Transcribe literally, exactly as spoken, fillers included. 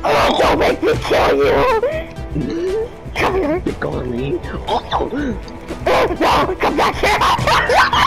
Oh, don't make me kill you! Come here. You're going to leave. Oh! No, come back here!